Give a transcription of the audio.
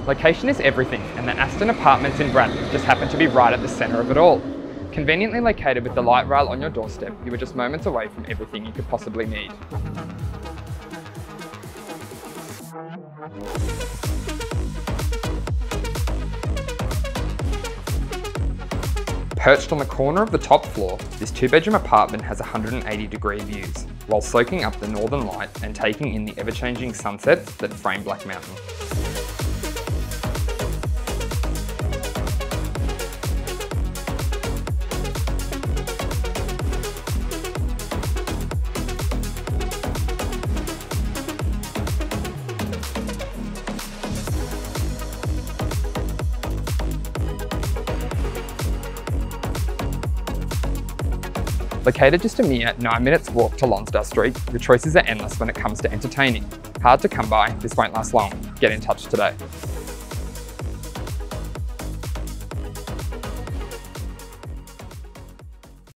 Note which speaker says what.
Speaker 1: Location is everything, and the Aston Apartments in Bradford just happen to be right at the centre of it all. Conveniently located with the light rail on your doorstep, you are just moments away from everything you could possibly need. Perched on the corner of the top floor, this 2-bedroom apartment has 180-degree views, while soaking up the northern light and taking in the ever-changing sunsets that frame Black Mountain. Located just a mere 9 minutes walk to Lonsdale Street, your choices are endless when it comes to entertaining. Hard to come by, this won't last long. Get in touch today.